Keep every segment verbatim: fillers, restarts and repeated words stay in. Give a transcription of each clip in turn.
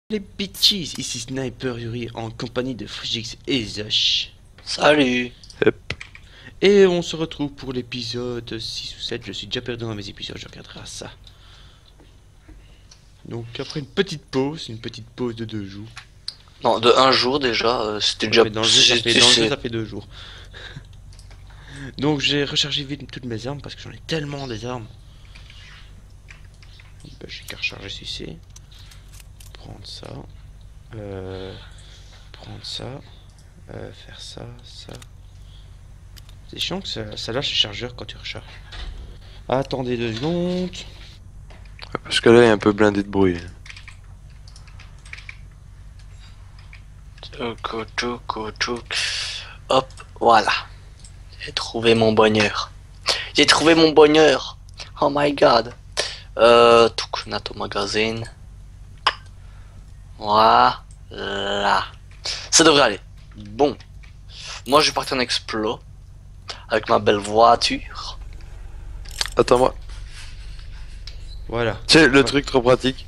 Les bitches, ici Sniper Yuri en compagnie de Frigix et Zosh. Salut. Yep. Et on se retrouve pour l'épisode six ou sept, je suis déjà perdu dans mes épisodes, je regarderai ça. Donc après une petite pause, une petite pause de deux jours. Non, de un jour déjà, euh, c'était déjà... Ouais, dans le jeu, ça fait, dans le jeu, ça fait deux jours. Donc j'ai rechargé vite toutes mes armes parce que j'en ai tellement des armes. Ben, j'ai qu'à recharger ceci. Prendre ça. Euh, prendre ça. Euh, faire ça, ça. C'est chiant que ça, ça lâche le chargeur quand tu recharges. Attendez deux secondes. Parce que là, il y a un peu blindé de bruit. Tchouk, tchouk, tchouk. Hop, voilà. J'ai trouvé mon bonheur. J'ai trouvé mon bonheur. Oh my god. Euh, Touk, Nato Magazine. Voilà. Ça devrait aller. Bon. Moi, je vais partir en explo. Avec ma belle voiture. Attends-moi. Voilà. C'est le truc trop pratique.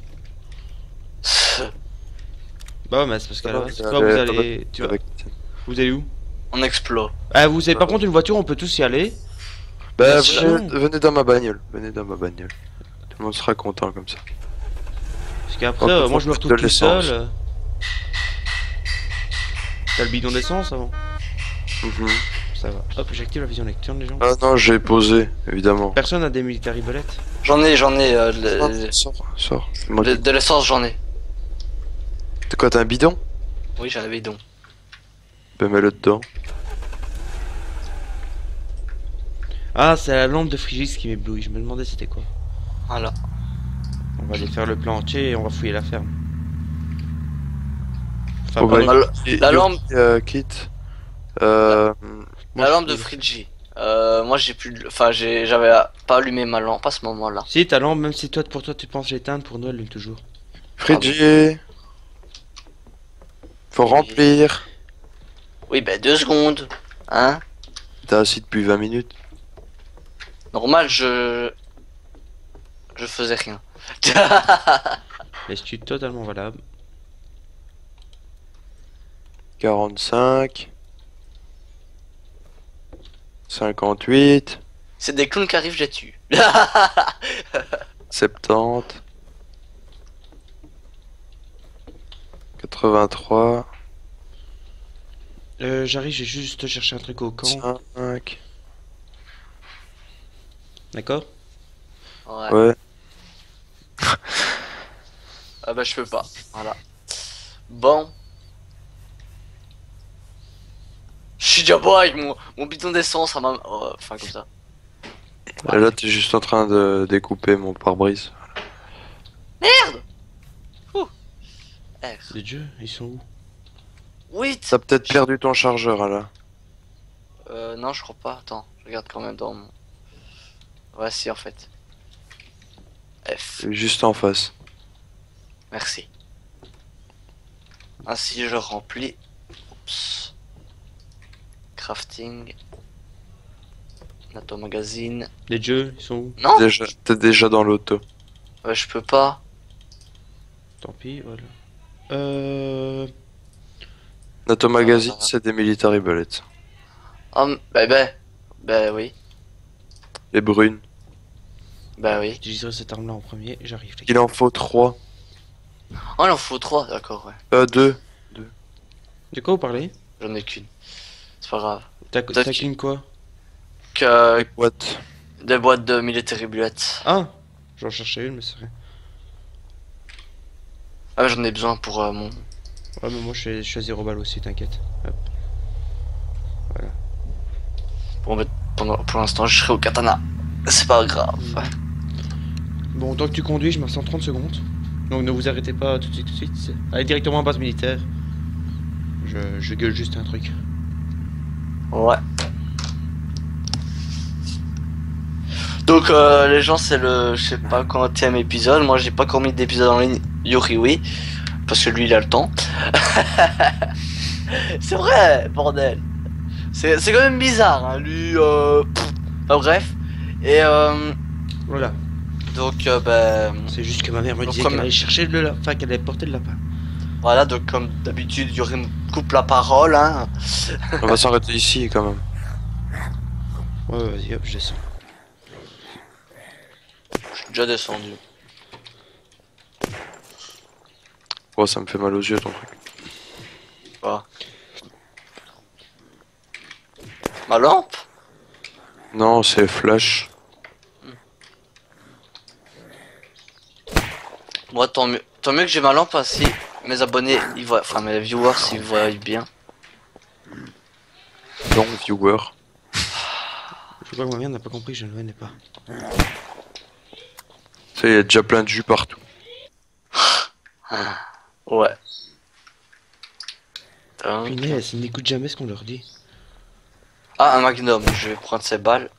Bah ouais, mais c'est parce que Ah, là, ouais, c'est euh, quoi, vous euh, allez. Tu vas... Avec... Vous allez où? En explo. Ah, vous avez par contre une voiture, on peut tous y aller. Bah, Mais venez, sinon- venez dans ma bagnole. Venez dans ma bagnole. Tout le monde sera content comme ça. Parce qu'après, Oh, euh, faut moi je me foutre retrouve de tout seul. l'essence. euh. T'as le bidon d'essence avant? Mhm. Ça va. Hop, j'active la vision nocturne, les gens. Ah non, j'ai posé, évidemment. Personne a des military bullets? J'en ai, j'en ai. Euh, le- Ah, le- sors, sors. Moi, de de l'essence, j'en ai. T'as quoi, t'as un bidon? Oui, j'en avais donc. Ben mets-le dedans. Ah, c'est la lampe de Frigis qui m'éblouit. Je me demandais c'était quoi. Voilà. On va aller faire le plan entier et on va fouiller la ferme. Enfin, Oh, bah, pardon. La, la lampe, Euh, quitte. Euh... moi, la je- lampe de Frigi. Euh, moi, j'ai plus. de- Enfin, j'ai, j'avais pas allumé ma lampe à ce moment-là. Si, ta lampe, même si toi pour toi tu penses l'éteindre, pour nous elle allume toujours. Frigé. Faut Oui. remplir. Oui, ben deux secondes. Hein? T'as assis depuis vingt minutes. Normal, je. Je faisais rien. Laisse-tu totalement valable. quarante-cinq. cinquante-huit. C'est des clowns qui arrivent, je les tue. soixante-dix. quatre-vingt-trois. Euh, j'arrive, j'ai juste chercher un truc au camp. cinq. D'accord? Ouais. Ouais. Ah bah, je peux pas. Voilà. Bon. Je suis déjà bon avec mon, mon bidon d'essence, ça m'a. Oh, enfin, comme ça. Et là, t'es juste en train de découper mon pare-brise. Eh, Les dieux, ils sont où? oui. T'as peut-être perdu ton chargeur, là. Euh, non, je crois pas. Attends, je regarde quand même dans mon. Ouais, si, en fait. F. Juste en face. Merci. Ainsi, je remplis. Oups. Crafting. Nato Magazine. Les dieux, ils sont où? Non, Déjà, t'es déjà dans l'auto. ouais, je peux pas. Tant pis, voilà. Euh... Nato Magazine, Ah. c'est des military bullets. Oh, bah, bah, bah oui. Les brunes. Bah oui. J'utiliserai cette arme là en premier, j'arrive les gars. Il en faut trois. Oh, il en faut trois, d'accord, ouais. Euh, deux. De quoi vous parlez? J'en ai qu'une. C'est pas grave. T'as T'as t'as qui- qu'une quoi? Que What? des boîtes de military bullets. Ah! J'en cherchais une mais c'est rien. Ah, j'en ai besoin pour euh, mon. Ouais mais moi je suis, je suis à zéro balle aussi, t'inquiète. Hop. Pour, mettre- pendant- pour l'instant, je serai au katana. C'est pas grave. Bon, tant que tu conduis, je me reste en trente secondes. Donc ne vous arrêtez pas tout de suite, tout de suite. c'est- Allez directement à base militaire. Je, je gueule juste un truc. Ouais. Donc euh, les gens, c'est le, je sais pas quantième épisode. Moi, j'ai pas encore mis d'épisode en ligne. Yuri, oui, parce que lui, il a le temps. C'est vrai, bordel. C'est, c'est quand même bizarre, hein, lui. Euh... pff. Enfin, bref. Et euh, Voilà. Donc, euh, ben... C'est juste que ma mère me Donc, disait comme- qu'elle allait chercher le lapin, enfin qu'elle allait porter le lapin. Voilà, donc comme d'habitude, Yuri me coupe la parole, hein. On va s'arrêter ici quand même. Ouais, ouais, vas-y, hop, je descends. Je suis déjà descendu. Oh, ça me fait mal aux yeux ton truc. Voilà. Ma lampe? Non, c'est flash. Moi, tant mieux, tant mieux que j'ai ma lampe ainsi. Mes abonnés, ils voient, enfin mes viewers, ils voient bien. Non, viewer. Je crois que ma mère n'a pas compris que je ne venais pas. Tu sais, il y a déjà plein de jus partout. Ouais. Donc- Punaise, ils n'écoutent jamais ce qu'on leur dit. Ah, un magnum, je vais prendre ces balles.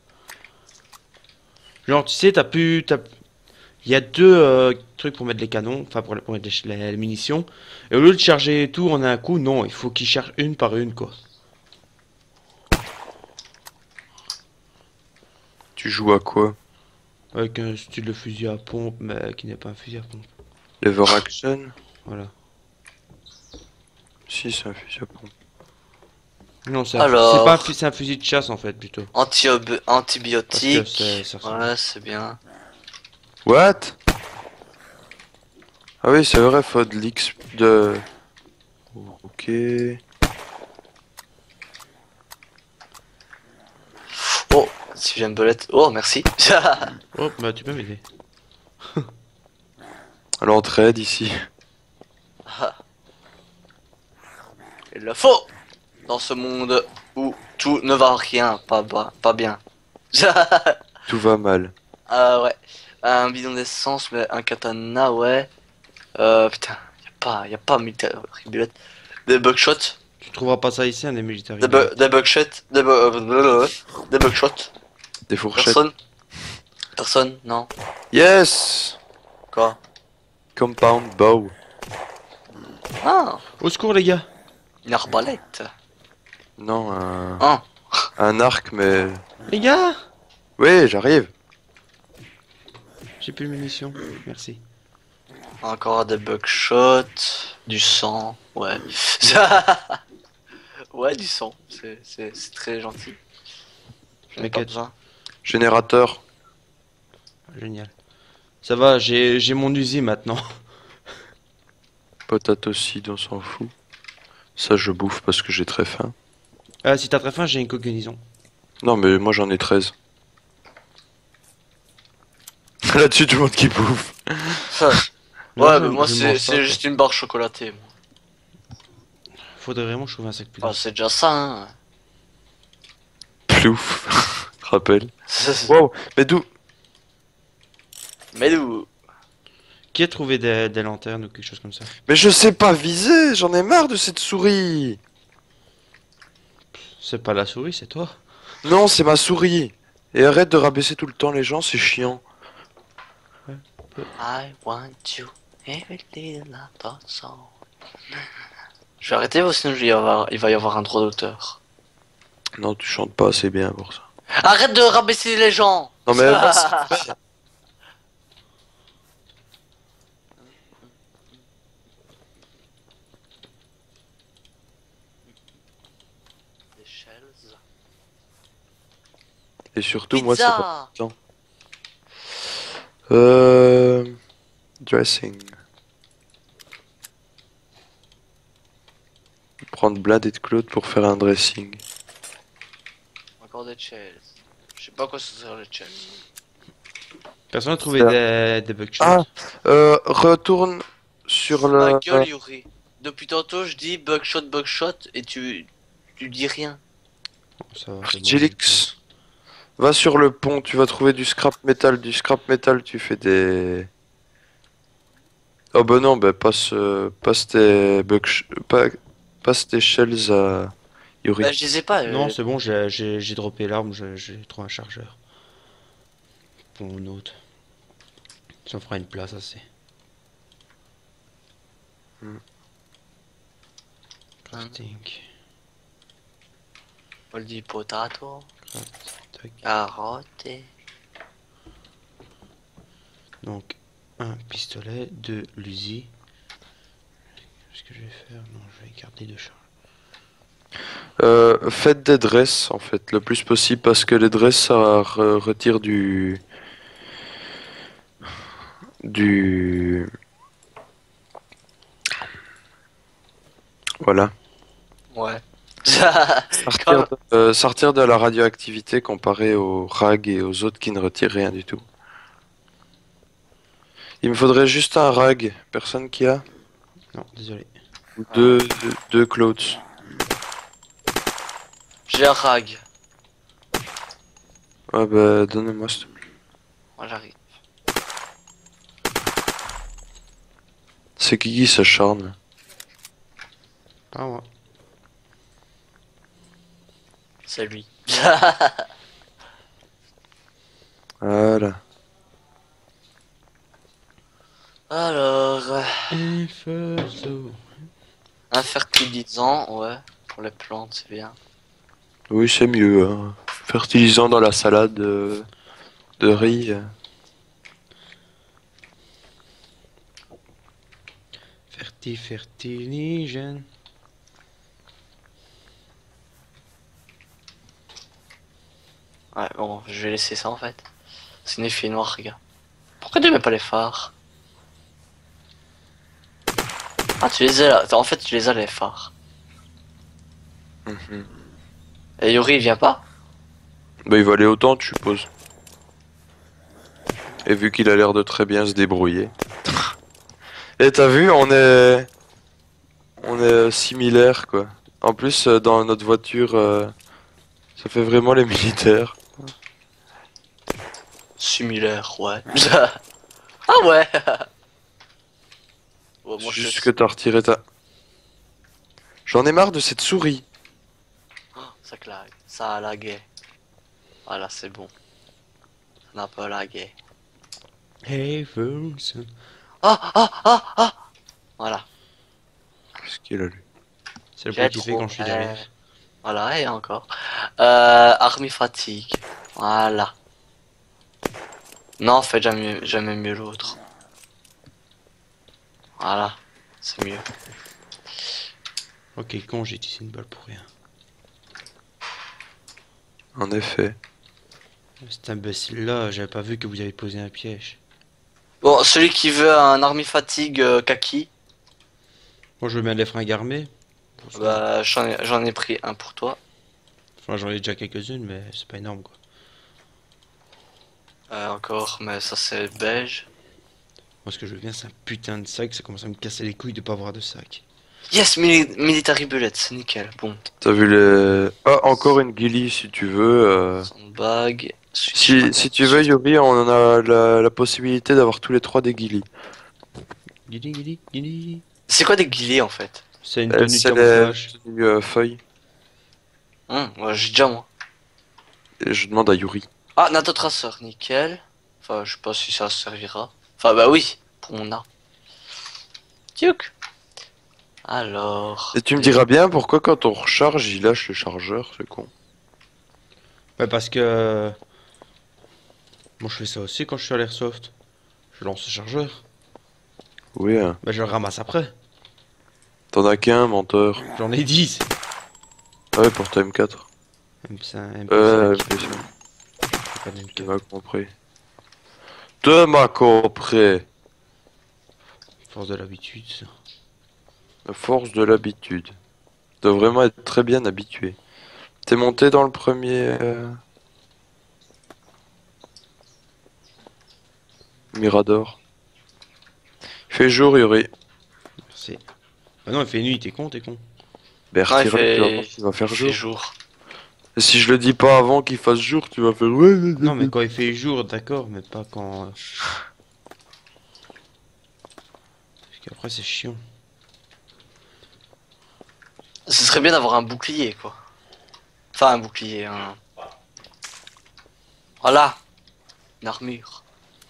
Genre, tu sais, t'as pu... t'as- Il y a deux euh, trucs pour mettre les canons, enfin pour, pour mettre les, ch- les- les munitions. Et au lieu de charger tout en un coup, non, il faut qu'ils chargent une par une, quoi. Tu joues à quoi? Avec un style de fusil à pompe, mais qui n'est pas un fusil à pompe. Lever action? Voilà. Si, c'est un fusil à pompe. Non, c'est un, Alors. c'est pas un, fu- c'est un fusil de chasse en fait, plutôt. Anti Parce que antibiotiques. c'est- ça ressemble. Ouais, c'est bien. What? Ah oui, c'est vrai, faut de l'X de... Ok. Oh, si j'ai une belette. Oh, merci. Oh, bah tu peux m'aider. L'entraide ici. Il le faut dans ce monde où tout ne va rien, pas, ba- pas bien. Tout va mal. Ah ouais. Un bidon d'essence, mais un katana, ouais. Euh, putain, y a pas, y a pas militaire ribulette. Des buckshots, Tu trouveras pas ça ici, un des militaires. des, bu des buckshots, des, bu euh, des buckshots. Des fourchettes. Personne. Personne, non. Yes! Quoi? Compound bow. Ah, Au secours, les gars. une arbalète. Non, un... Ah, un arc, mais... Les gars, Oui, j'arrive. j'ai plus de munitions. Merci. encore des buckshots, du sang, ouais. Ouais, du sang, c'est c'est- c'est très gentil. J'en ai pas T'inquiète. besoin. Générateur. Génial. Ça va, j'ai j'ai mon Uzi maintenant. Potato seed, on s'en fout. Ça, je bouffe parce que j'ai très faim. Ah, si t'as très faim, j'ai une combinaison. Non, mais moi, j'en ai treize. Là-dessus, tout le monde qui bouffe. Non, Ouais, je- mais moi je c'est mange pas, c'est quoi. juste une barre chocolatée. Moi. Faudrait vraiment que je trouve un sac plus Ah, dense. c'est déjà ça, hein. Plouf. Rappel. Wow, mais d'où? Mais d'où? Qui a trouvé des, des lanternes ou quelque chose comme ça? Mais je sais pas viser, j'en ai marre de cette souris. C'est pas la souris, c'est toi. Non, c'est ma souris. Et arrête de rabaisser tout le temps les gens, c'est chiant. I want you every little of song. Je vais arrêter ou sinon je vais y avoir- il va y avoir un droit d'auteur. Non, tu chantes pas assez bien pour ça. Arrête de rabaisser les gens. Non, mais... Des shells. Et surtout, moi, c'est pas... Pizza. Euh... Dressing. Prendre Blade et de Claude pour faire un dressing. Encore des shells. Je sais pas quoi ça sert les shells. Personne n'a trouvé Ça. des, des buckshots. Ah, euh, retourne sur Ma le... gueule, Yuri. Depuis tantôt, je dis bugshot, bugshot et tu, tu dis rien. Ça va, c'est bon. Jelix. Va sur le pont, tu vas trouver du scrap metal. Du scrap metal, tu fais des... Oh bah non, bah passe, euh, passe tes bugs... pas- passe tes shells à Yuri. Bah, je les ai pas. euh, Non, c'est bon, j'ai j'ai- j'ai droppé l'arme, j'ai j'ai trouvé un chargeur. Pour mon autre. Ça me fera une place assez. Hmm. Crafting. on dit potato, Tac. carotte. et- Donc, un pistolet, deux l'Uzi. Qu'est-ce que je vais faire? Non, je vais garder deux charges. Euh, faites des dresses en fait, le plus possible parce que les dresses ça re- retire du. Du. Voilà. Ouais. Sortir de, euh, sortir de la radioactivité comparé aux rags et aux autres qui ne retirent rien du tout. Il me faudrait juste un rag. Personne qui a? Non, désolé. Ou deux, deux, deux clothes. J'ai un rag. Ouais bah donnez-moi s'il te plaît. Moi j'arrive. C'est qui qui s'acharne? Pas moi. C'est lui. Voilà. Alors, euh, Inferso. un fertilisant, ouais. Pour les plantes, c'est bien. Oui c'est mieux. Hein. Fertilisant dans la salade euh, de riz. euh. Ferti, fertiligène. Ouais, bon, je vais laisser ça en fait. C'est une effet noir, les gars. Pourquoi tu mets pas les phares? Ah, tu les as là. En fait, tu les as les phares. Mhm. Et Yuri, il vient pas? Bah il va aller au temple, je suppose. Et vu qu'il a l'air de très bien se débrouiller. Et t'as vu, on est... On est euh, similaires quoi. En plus, euh, dans notre voiture, euh, ça fait vraiment les militaires. Similaire, ouais. Ah ouais. Ouais, moi, je... Juste que t'as retiré ta... J'en ai marre de cette souris. Ça claque. Ça a lagué. Voilà, c'est bon. Ça n'a pas lagué. Hey, Ferguson. Ah, ah, ah, ah. Voilà. Qu'est-ce qu'il a lui? C'est le J'ai bruit qu'il fait trop- quand je suis euh, derrière. Voilà, et encore. Euh, armée fatigue. Voilà. Non, faites jamais, jamais mieux l'autre. Voilà. C'est mieux. Ok, con, j'ai tissé une balle pour rien. En effet. Cet imbécile-là, j'avais pas vu que vous avez posé un piège. Bon, celui qui veut un armée fatigue euh, kaki, Moi, je veux bien les fringues armées. Pour ça. bah j'en ai, j'en ai pris un pour toi. Enfin, j'en ai déjà quelques-unes, mais c'est pas énorme, quoi. Euh, encore, mais ça c'est beige. Moi, ce que je veux bien, c'est un putain de sac. Ça commence à me casser les couilles de pas avoir de sac. Yes, mili- military bullet, c'est nickel. Bon, T'as vu les... Ah, encore une ghillie si tu veux. euh. sandbag. Si, si tu veux Yuri, on en a la, la possibilité d'avoir tous les trois des ghillies. Guili, guili, guili. C'est quoi des guillis en fait? C'est une Euh, tenue de C'est les camouflage. tenues euh, feuilles. Hum, ouais, j'ai déjà moi. Et je demande à Yuri. Ah, Nato Tracer, nickel. Enfin, je sais pas si ça servira. Enfin, bah oui, pour mon arme. Tuc. Alors. Et tu me diras bien pourquoi quand on recharge, il lâche le chargeur, c'est con. Ouais, parce que... Moi, je fais ça aussi quand je suis à l'airsoft. Je lance le chargeur. Oui, hein. Bah, je le ramasse après. T'en as qu'un, menteur. J'en ai dix. Ah ouais, pour ta M quatre. M cinq, M cinq. Euh, mais ça, C'est pas de M tu quatre. m'as compris. Tu m'as compris. Force de l'habitude, ça. La force de l'habitude. Tu dois vraiment être très bien habitué. T'es monté dans le premier... euh, Mirador. Il fait jour, Yuri. Merci. Ah non, il fait nuit, t'es con, t'es con. Ben, Non, il retire-le, tu vas voir, fait, il va faire il jour. fait jour. Et si je le dis pas avant qu'il fasse jour, tu vas faire... Ouais, ouais, ouais, Non, mais ouais. quand il fait jour, d'accord, mais pas quand... euh, Parce qu'après, c'est chiant. Ce serait bien d'avoir un bouclier, quoi. Enfin, un bouclier, un... Voilà. Une armure.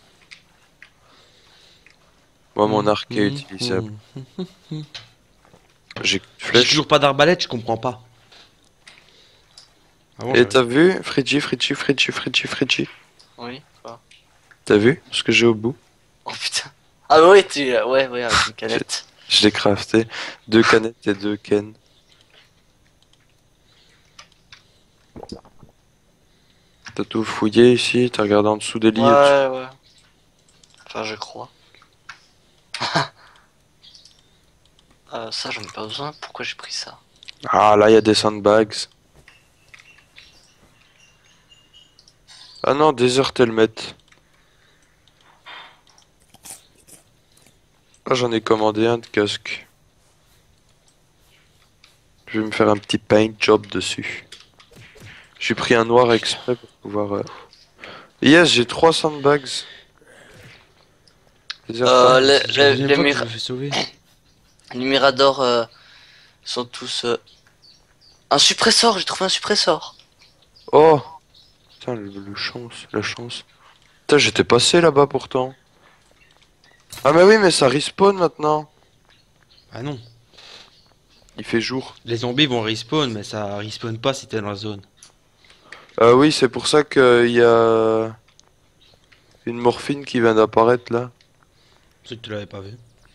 Moi, mon Mmh, arc est mmh, utilisable. mmh. J'ai une J'ai flèche. toujours pas d'arbalète, je comprends pas. Avant, Et j'avais- t'as vu, Fridji, Fridji, Fridji, Fridji, Fridji. Oui, quoi. T'as vu ce que j'ai au bout? Oh putain. Ah ouais, tu... Ouais, ouais, avec une canette. Je l'ai crafté. Deux canettes et deux ken. T'as tout fouillé ici, t'as regardé en dessous des lits. et Ouais, ouais. Enfin, je crois. Euh, ça, j'en ai pas besoin. Pourquoi j'ai pris ça? tout. Ah, là, il y a des sandbags. Ah non, Desert Helmet. Ah, j'en ai commandé un de casque. Je vais me faire un petit paint job dessus. J'ai pris un noir exprès pour pouvoir... euh, Yes, j'ai trois sandbags. Desert Euh, Helmet. les, C'est la les, deuxième les, fois que mir- je me fais sauver. les miradors euh, sont tous... euh, Un suppresseur, j'ai trouvé un suppresseur. Oh! Putain, le, le chance, la chance. Putain, j'étais passé là-bas pourtant. Ah mais oui, mais ça respawn maintenant. Ah non. Il fait jour. Les zombies vont respawn, mais ça respawn pas si t'es dans la zone. Ah oui, c'est pour ça qu'il y a une morphine qui vient d'apparaître là. C'est que tu l'avais pas vu.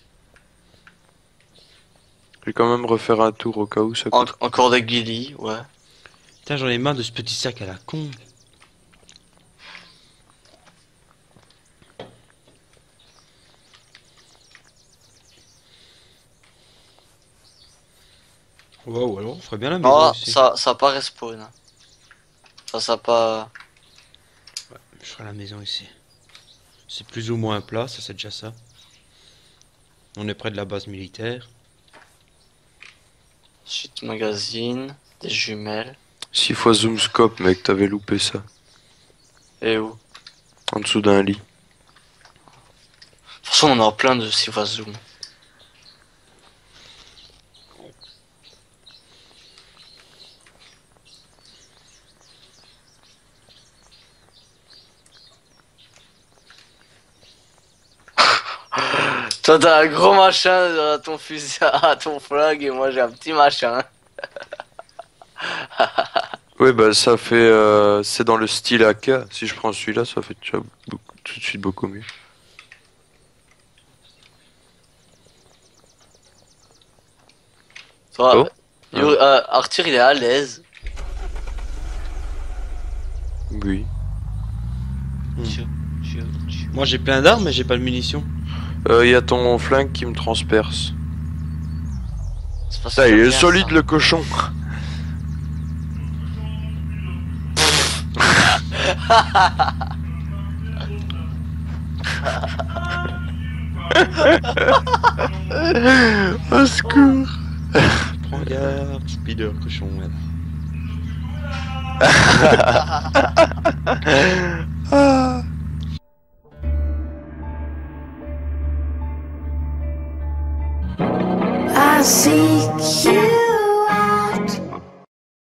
Je vais quand même refaire un tour au cas où ça En- coûte. encore des guillis, ouais. Putain, j'en ai marre de ce petit sac à la con. Wow, alors on ferait bien la maison Non, aussi. ça, ça a pas respawn. Ça, ça a pas... Je ferai la maison ici. C'est plus ou moins plat, ça c'est déjà ça. On est près de la base militaire. Suite magazine, des jumelles. Six fois zoom scope, mec, t'avais loupé ça. Et où? En dessous d'un lit. De toute façon, on en a plein de six fois zoom. Toi, t'as un gros machin à ton fusil, à ton flag, et moi j'ai un petit machin. Oui, bah ça fait... euh, c'est dans le style A K. Si je prends celui-là, ça fait déjà beaucoup- tout de suite beaucoup mieux. Toi, Oh. Yo- euh, Arthur, il est à l'aise. Oui. Tchou, tchou, tchou. Moi j'ai plein d'armes, mais j'ai pas de munitions. Il euh, y a ton flingue qui me transperce. C'est pas Ça, il super est bien, solide ça. le cochon. Au secours. Prends garde, speeder cochon. Ouais. Ah. I seek you.